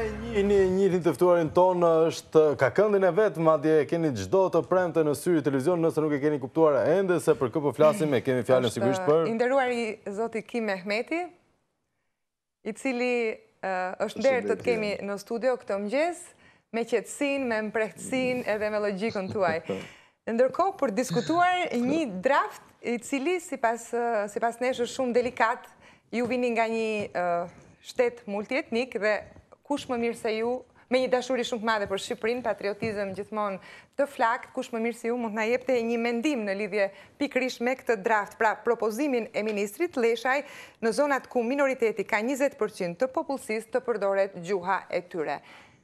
Njëri të ftuarin tonë është ka këndin e vet, madje keni çdo të premte në syri televizion, nëse nuk e keni kuptuar ende se për kë po flasim, e kemi fjalën sigurisht për i nderuari zoti Kim Mehmeti, i cili është nder të kemi në studio këtë mëngjes, me qetësinë, me mprehtësinë edhe me logjikën tuaj. Ndërkohë për diskutuar një draft i cili sipas nesh është shumë delikat, ju vini nga një shtet multietnik dhe kush më mirë se ju, me një dashuri shumë të madhe për Shqipërinë, patriotizëm gjithmonë të flakt, kush më mirë se ju mund na jepte një mendim në lidhje pikërisht me këtë draft, pra propozimin e ministrit Leshaj në zonat ku minoriteti ka 20% të popullsisë të përdoret gjuha e tyre.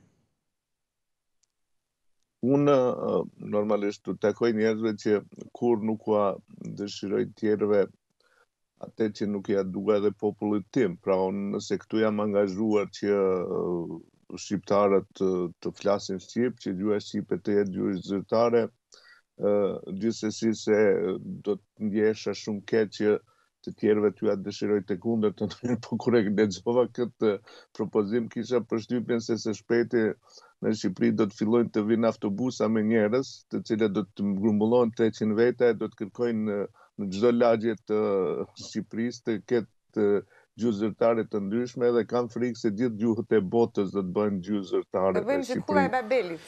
Unë normalisht të takoj njerëzve që kur nuk ka dëshiroj tjerëve atë që nuk ja duga dhe popullit tim. Pra unë nëse këtu jam angazhuar që shqiptarët të flasin Shqip, që gjuha Shqipe të jetë gjuhë zyrtare, gjithsesi se do të ndjesha shumë keq që të tjerëve t'ju atë dëshiroj të kundër të nërë, po kur e lexova këtë propozim kisha përshtypjen se së shpejti në Shqipëri do të fillojnë të vinë autobusa me njerëz, të cilët do të grumbullojnë 300 veta e do të kërkojnë në çdo lagje të Shqipërisë të ketë gjuhë zyrtare të ndryshme dhe kam frikë se gjithë gjuhët e botës do të bëjnë gjuhë zyrtare në Shqipëri.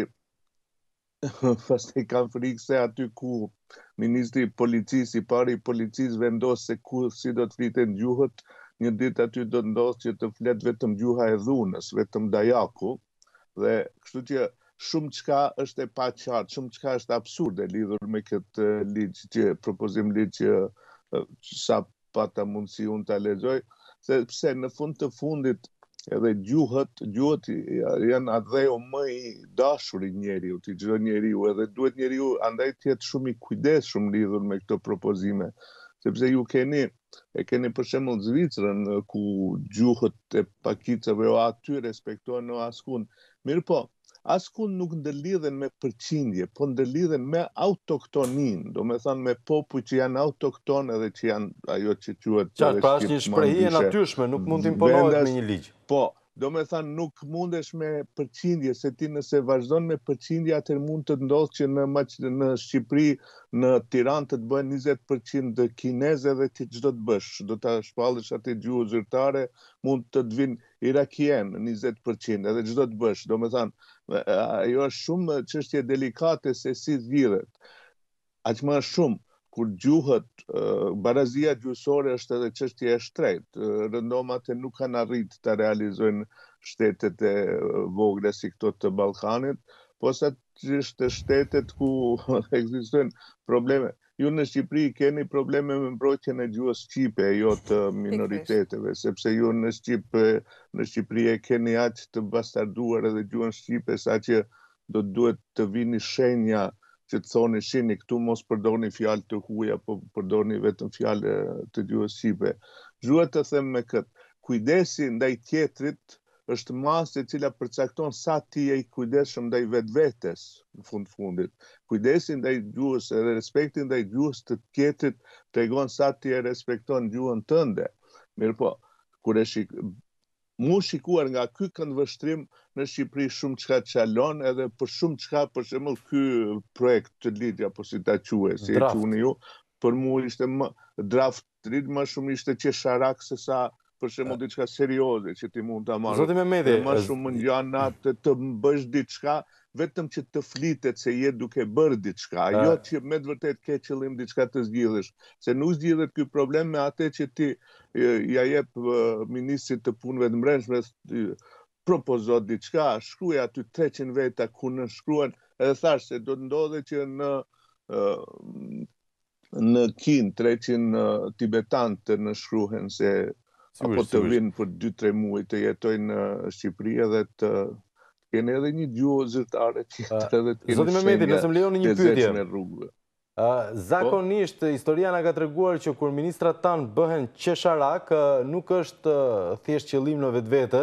Pastaj kam frikë se aty ku ministri i policisë, i pari i policisë vendos se si do të fliten gjuhët, një ditë aty do të ndodhë që të flet vetëm gjuha e dhunës, vetëm dajaku, dhe kështu që shumë çka është e paqartë, shumë çka është absurde lidhur me këtë ligj, që propozim ligj që sa pata mundësi unë ta lexoj, sepse në fund të fundit edhe gjuhët janë adheu më i dashur i njeriut, i çdo njeriu, edhe duhet njeriu andaj të jetë shumë i kujdesshëm lidhur me këto propozime, sepse ju keni për shembull Zvicrën ku gjuhët e pakicave o aty respektohen o askund. Mirë po, askund nuk ndërlidhen me përqindje, po ndërlidhen me autoktonin, do me thënë me popull që janë autokton edhe që janë ajo që quhet qartë, pra është një shprehje e natyrshme, nuk mund të imponohet me një ligj. Po, do me thënë nuk mundesh me përqindje, se ti nëse vazhdon me përqindje, atër mund të ndodhë që në Shqipëri, në Tiranë të bëhen 20% kineze dhe ti çdo të bësh, do ta shpallësh atë gjuhë zyrtare, mund të vinë irakien 20%, edhe çdo të bësh, do me thënë, ajo është shumë çështje delikate se si zgjidhet. Aq më shumë kur gjuhët, barazia gjuhësore është edhe çështje e shtrenjtë. Rëndomat nuk kanë arritë të realizojnë shtetet e vogla si këto të Ballkanit, posaçërisht shtetet ku ekzistojnë probleme. Ju në Shqipëri keni probleme me mbrojtjen e gjuhës shqipe, jo të minoriteteve, sepse ju në Shqipëri e keni aq të bastarduar edhe gjuhën shqipe, saqë do duhet të vini shenja që të thoni shini këtu mos përdorni fjalë të huaja, po përdorni vetëm fjalë të gjuhës shqipe. Duhet të them me këtë, kujdesi ndaj tjetrit është masë e cila përcakton sa ti je i kujdesshëm ndaj vetvetes në fundit. Kujdesi ndaj gjuhës edhe respekti ndaj gjuhës të tjetrit tregon sa ti e respekton gjuhën tënde. Mirëpo, kur mu shikuar nga ky këndvështrim në Shqipëri shumë çka çalon edhe për shumë çka, për shembull ky projekt të ligj apo si ta quaj, si e quani ju, për mua ishte draft më shumë ishte qesharak se sa për shembull diçka serioze që ti mund ta marrësh. Zoti Mehmeti, më shumë ngjan atë të bësh diçka vetëm që të flitet se je duke bërë diçka, jo që me të vërtet ke qëllim diçka të zgjidhësh, se nuk zgjidhet ky problem me atë që ti ja jep ministrit të punëve të brendshme propozot diçka, shkruaj aty 300 veta ku nënshkruan, edhe thash se do të ndodhe që në Kin 300 tibetanë të nënshkruhen se apo të vinë për 2-3 muaj të jetojnë në Shqipëri edhe të keni edhe një gjuhë zyrtare tjetër edhe të Zoti Mehmeti, nëse më lejoni një pyetje. Rrugëve. Zakonisht historia na ka treguar që kur ministrat tanë bëhen qesharak, nuk është thjesht qëllim në vetvete.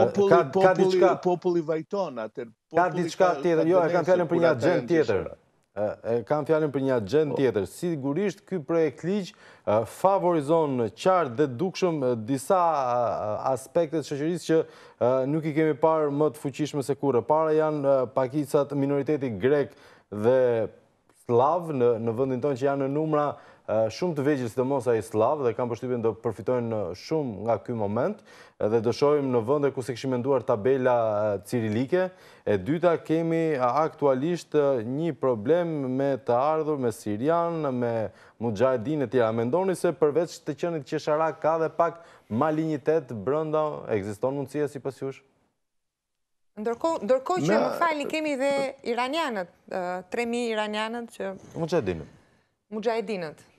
Populli vajton atë. Ka diçka tjetër, jo, e kam fjalën për një agjend tjetër. kam fjalën për një agent tjetër. Sigurisht, ky projekt ligj favorizon qartë dhe dukshëm disa aspektet shoqërisë që nuk i kemi parë më të fuqishme se kurrë. Para janë pakicat minoriteti grek dhe slav në vendin tonë që janë në numra shumë të vegjël, sidomos ai slav, dhe kam përshtypjen do përfitojnë shumë nga ky moment, dhe do shohim në vende ku se kishim menduar tabela cirilike. E dyta, kemi aktualisht një problem me të ardhur, me sirian, me mujahedin e tjera. Mendoni se përveç të qenit qesharak ka dhe pak malignitet brenda, ekziston mundësia sipas jush? Ndërkohë që më falni, kemi dhe iranianët, 3.000 iranianët që... Mujahedinët.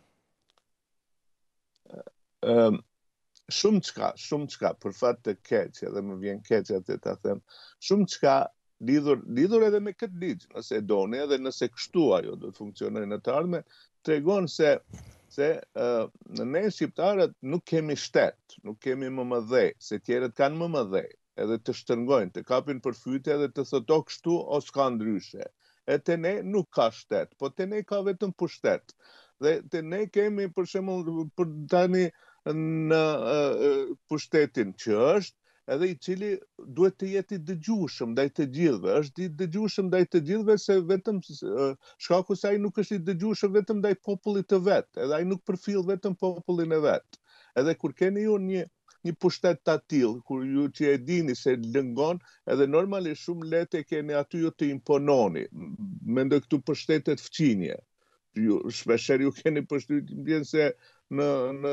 Shumë qka, për fat të keqe, dhe më vjen keqe atë ta them, shumë qka lidhur edhe me këtë ligj, nëse doni edhe nëse kështu ajo do të funksionojë në të ardhmen, tregon se ne shqiptarët nuk kemi shtet, nuk kemi më mëdhej, se tjerët kanë më mëdhej, edhe të shtërngojnë, të kapin përfytje edhe të thotë o kështu o s'ka ndryshe. E të ne nuk ka shtet, po të ne ka vetëm pushtet. Dhe të ne kemi për shembull për tani në pushtetin që është, edhe i cili duhet të jetë i dëgjueshëm ndaj të gjithëve. Është i dëgjueshëm ndaj të gjithëve se vetëm shkaku se ai nuk është i dëgjueshëm vetëm ndaj popullit të vet, edhe ai nuk përfill vetëm popullin e vet. Edhe kur keni ju një pushtet të tillë, kur ju që e dini se lëngon, edhe normalisht shumë lehtë keni aty ju të impononi. Mendoj këtu pushtetet fqinje. Shpesher ju keni përshtypjen se në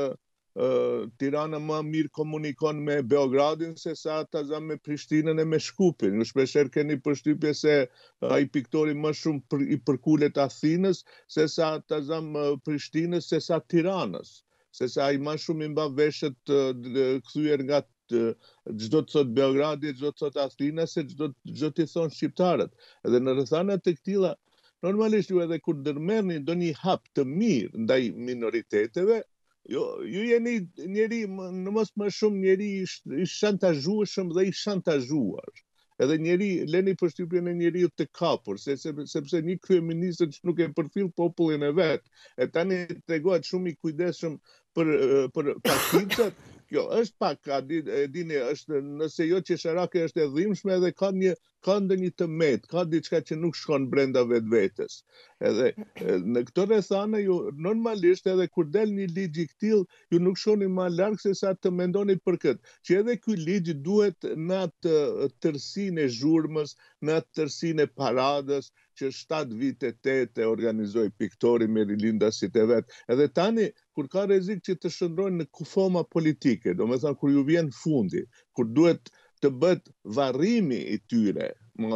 Tirana më mirë komunikon me Beogradin se sa ta zam me Prishtinën e me Shkupin. Ju shpesher keni përshtypje se ai piktori më shumë i përkulet Athinës se sa ta zam Prishtinës se sa Tiranës. Se sa ai më shumë i mba veshët kthyer nga çdo të thot Beogradi, çdo të thot Athina, se çdo të thon shqiptarët. Edhe në rrethana të këtilla, normalisht ju edhe kur ndërmerrni ndonjë hap të mirë ndaj minoriteteve, ju jeni njeri në mos më shumë njeri i shantazhueshëm dhe i shantazhuar. Edhe leni përshtypjen e njeriu të kapur, sepse një kryeminist që nuk e përfill popullin e vet, e tani tregohet shumë i kujdesshëm për pakicat. Kjo është pak, e dini, është nëse jo qesharake është e dhimbshme edhe ka ndonjë tëmet, ka diçka që nuk shkon brenda vetvetes. Edhe në këto rrethana ju normalisht edhe kur del një ligj i tillë, ju nuk shkoni më larg se sa të mendoni për këtë. Që edhe ky ligj duhet në atë tërsinë e zhurmës, në atë tërsinë e paradës, që 7 vite 8 e organizoi piktori me rilindasit e vet. Edhe tani, kur ka rrezik që të shndrojnë në kufoma politike, domethënë kur ju vjen fundi, kur duhet të bëhet varrimi i tyre,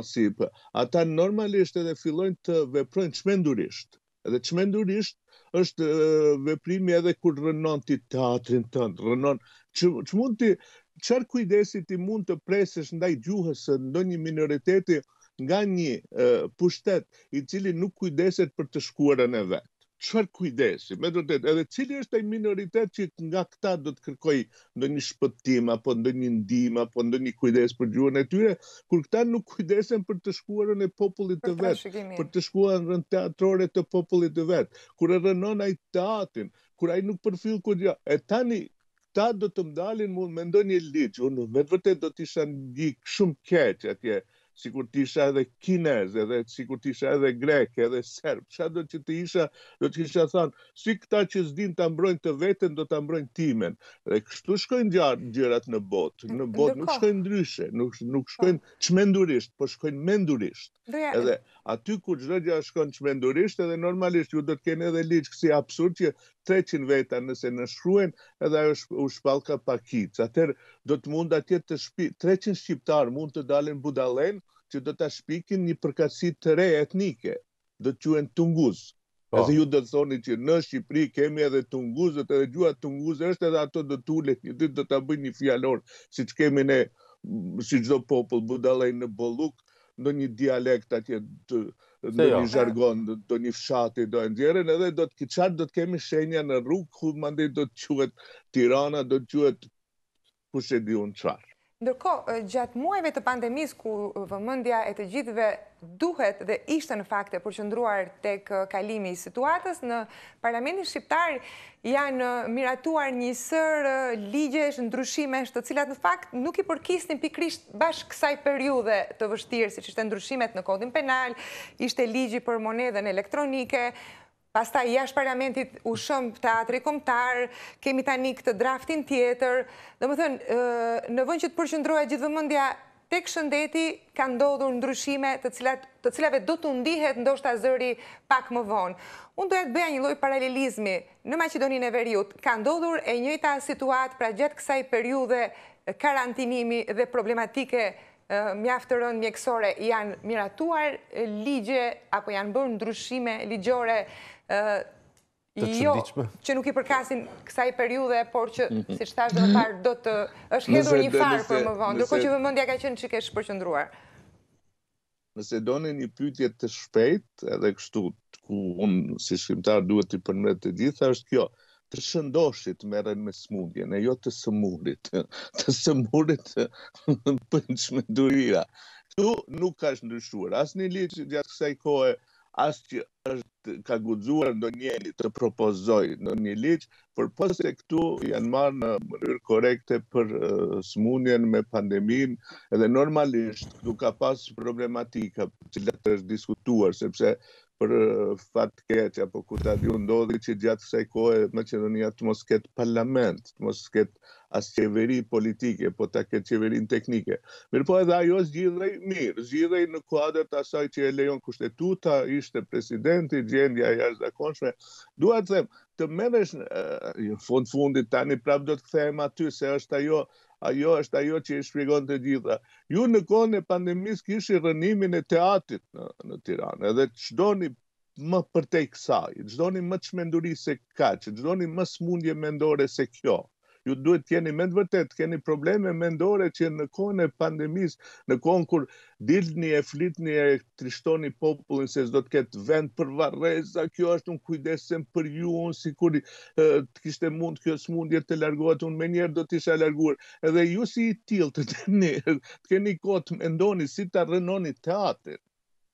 ata normalisht edhe fillojnë të veprojnë çmendurisht. Edhe çmendurisht është veprimi edhe kur rënon ti teatrin tënd, rënon çfarë kujdesi ti mund të presësh ndaj gjuhës së ndonjë minoriteti nga një pushtet i cili nuk kujdeset për të shkuarën e vet. Çfarë kujdesi? Me vërtet, edhe cili është ai minoritet që nga këta do të kërkoj ndonjë shpëtim apo ndonjë ndihmë apo ndonjë kujdes për gjuhën e tyre, kur këta nuk kujdesen për të shkuarën e popullit të vet, për të shkuarën teatrore të popullit të vet, kur e rënon ai teatrin, kur ai nuk përfill kurrë. E tani ta do të mdalin me ndonjë ligj, unë me vërtet do të isha ndjek shumë keq atje, sikur të isha edhe kinez, edhe sikur të isha edhe grek, edhe serb. Çfarë do të isha, do të kisha thënë, si këta që s'din ta mbrojnë të veten, do ta mbrojnë timen. Dhe kështu shkojnë gjërat në botë. Në botë nuk shkojnë ndryshe, nuk shkojnë çmendurisht, po shkojnë mendurisht. Edhe aty kur çdo gjë shkon çmendurisht, edhe normalisht ju do të keni edhe ligj si absurd që 300 veta nëse nënshkruhen, edhe ajo u shpall ka pakic. Atëherë do të mund atje të 300 shqiptar mund të dalin budallen që do ta shpikin një përkatësi të re etnike. Do të quhen tunguz. Edhe ju do të thoni që në Shqipëri kemi edhe tunguzët, edhe gjuha tunguze është, edhe ato do të ulet një ditë do ta bëjnë një fjalor, siç kemi ne, si çdo popull budallej në bolluk, ndonjë dialekt atje ndonjë zhargon, ndonjë fshati do e nxjerrin, edhe do të kemi shenja në rrugë, ku mandej do të quhet Tirana, do të quhet kush e di unë çfarë. Ndërkohë, gjatë muajve të pandemisë ku vëmendja e të gjithëve duhet dhe ishte në fakt e përqendruar tek kalimi i situatës, në Parlamentin shqiptar janë miratuar një sër ligjesh, ndryshimesh, të cilat në fakt nuk i përkisnin pikërisht bashkë kësaj periudhe të vështirë, siç ishte ndryshimet në Kodin Penal, ishte ligji për monedën elektronike. Pastaj jashtë parlamentit u shëm teatri kombëtar, kemi tani këtë draftin tjetër. Domethënë, në vend që të përqendrohet gjithë vëmendja tek shëndeti, ka ndodhur ndryshime të cilave do të ndihet ndoshta zëri pak më vonë. Unë doja të bëja një lloj paralelizmi në Maqedoninë e Veriut. Ka ndodhur e njëjta situatë pra gjatë kësaj periudhe karantinimi dhe problematike mjaft të rënd mjekësore, janë miratuar ligje apo janë bërë ndryshime ligjore jo që nuk i përkasin kësaj periudhe, por që, siç thash më parë, do të është hedhur një farë për më vonë, ndërkohë që vëmendja ka qenë çike shpërqendruar. Nëse doni një pyetje të shpejtë, edhe kështu ku unë si shkrimtar duhet të përmbet të gjitha, është kjo: të shëndoshit merren me smundjen, e jo të sëmurit. Të sëmurit bëjnë çmendurira. Këtu nuk ka ndryshuar asnjë ligj gjatë kësaj kohe, as që ka guxuar ndonjëri të propozoj ndonjë ligj, përpos se këtu janë marrë në mënyrë korekte për smundjen me pandeminë, edhe normalisht këtu ka pas problematika që është diskutuar, sepse për fat keq apo ku ta diu ndodhi që gjatë kësaj kohe Maqedonia të mos ketë parlament, të mos ketë as qeveri politike, po ta ketë qeverinë teknike. Mirëpo edhe ajo zgjidhej mirë, zgjidhej në kuadër të asaj që e lejon kushtetuta, ishte presidenti, gjendja e jashtëzakonshme. Dua të them, të merresh në fundit tani prap do të kthehem aty se është ajo që i shpjegon të gjitha. Ju në kohën e pandemisë kishi rënimin e teatrit në Tiranë, edhe çdoni më përtej kësaj, çdoni më çmenduri se kaq, çdoni më smundje mendore se kjo. Ju duhet keni me të vërtet, keni probleme mendore që në kohën e pandemisë, në kohën kur dilni e flitni e trishtoni popullin se s'do të ketë vend për varreza, kjo është unë kujdesem për ju, unë sikur të kishte mund kjo smundje të largohet, unë menjëherë do t'isha larguar. Edhe ju si i tillë të keni kohë të mendoni si ta rënoni teatrin.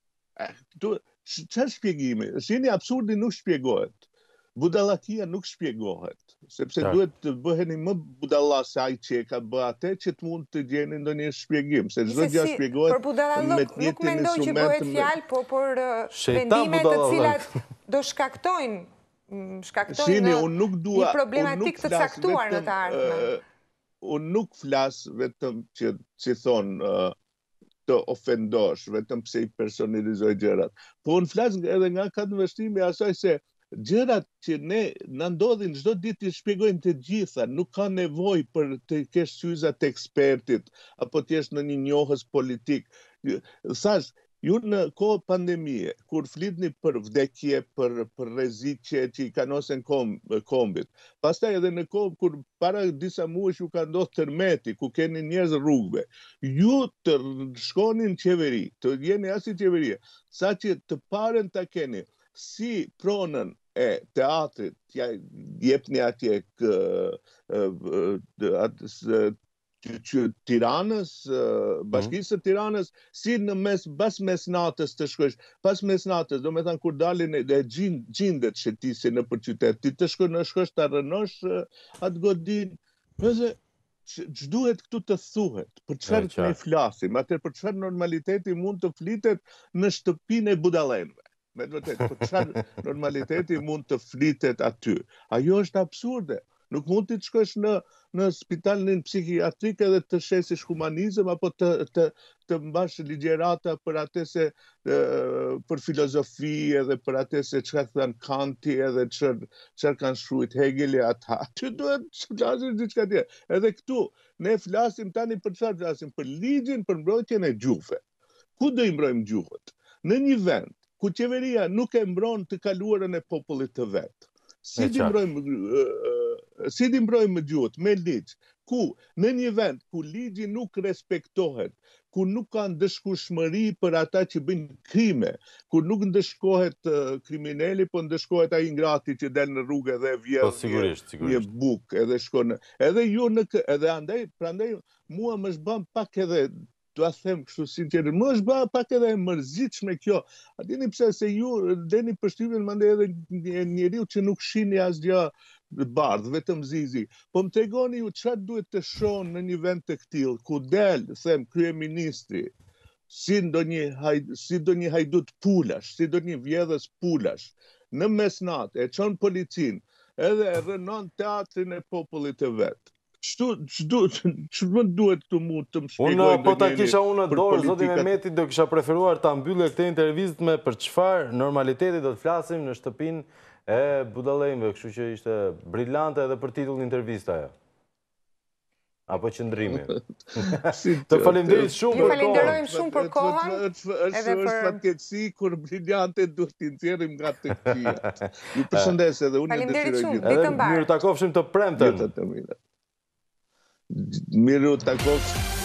Çfarë shpjegimi? Shihni, absurdi nuk shpjegohet. Budallakia nuk shpjegohet, sepse duhet të bëheni më budalla se ai që e ka bë atë që të mund të gjeni ndonjë shpjegim, se çdo gjë shpjegohet për budallallok. Nuk mendoj që bëhet fjalë, po për vendime të cilat do shkaktojnë një problematik të caktuar në të ardhmen. Unë nuk flas vetëm që si thonë të ofendosh, vetëm pse i personalizoj gjërat. Po unë flas edhe nga katëvështrimi i asaj se gjërat që na ndodhin çdo ditë i shpjegojnë të gjitha, nuk ka nevojë për të kesh syza të ekspertit apo të jesh në një njohës politik. Thash, ju në kohë pandemie, kur flitni për vdekje, për rreziqe që i kanosen kombit, pastaj edhe në kohë kur para disa muajsh ju ka ndodhur tërmeti, ku keni njerëz rrugëve, ju të shkonin në qeveri, të jeni as i qeveria, saqë të parën ta keni si pronën e teatrit, jepni atje Tiranës, Bashkisë së Tiranës, si pas mesnatës të shkosh, pas mesnatës, do me thënë kur dalin e gjindet shëtisi në për qytet, ti të shkosh të rënosh atë godin, nëse ç'duhet këtu të thuhet, për çfarë ne flasim, atëherë për çfarë normaliteti mund të flitet në shtëpinë e budallenëve. Me të vërtetë, për çfarë normaliteti mund të flitet aty? Ajo është absurde. Nuk mund të shkosh në spitalin psikiatrik edhe të shesish humanizëm apo të mbash ligjerata për atë se për filozofi edhe për atë se çfarë thën Kanti edhe çfarë kanë shkruajt Hegeli ata. Që duhet të flasim diçka tjetër. Edhe këtu ne flasim tani për çfarë flasim? Për ligjin për mbrojtjen e gjuhëve. Ku do i mbrojmë gjuhët? Në një vend ku qeveria nuk e mbron të kaluarën e popullit të vet. Si ti mbrojmë gjuhët me ligj, ku në një vend ku ligji nuk respektohet, ku nuk ka ndëshkueshmëri për ata që bëjnë krime, ku nuk ndëshkohet kriminali, po ndëshkohet ai ngrati që del në rrugë dhe vjedh një bukë, edhe shkon. Edhe ju edhe andaj, prandaj mua më shbën pak edhe dua them kështu sinqerisht, më është bërë pak edhe e mërzitshme kjo. A dini pse se ju deni përshtypjen mandej edhe njeriu që nuk shihni asgjë bardh, vetëm zizi. Po më tregoni ju çfarë duhet të shohën në një vend të tillë, ku del, them, kryeministri, si ndonjë hajdut pulash, si ndonjë vjedhës pulash, në mesnatë e çon policin, edhe e rënon teatrin e popullit të vet. Ç'më duhet të mu të më shpjegoj? Unë po ta kisha unë në dorë, zoti Mehmeti, do kisha preferuar ta mbyllë këtë intervistë me për çfarë normaliteti do të flasim në shtëpinë e budallëimve, kështu që ishte brillante edhe për titull intervista ajo. Apo qëndrimi. Të faleminderit shumë për kohën. Ju falenderojmë shumë për kohën. Është fatkeqësi kur briljante duhet t'i nxjerrim nga të këqijat. Ju përshëndes edhe unë. Faleminderit shumë. Ditën mbar. Mirë takofshim të premten. Miru takofshim.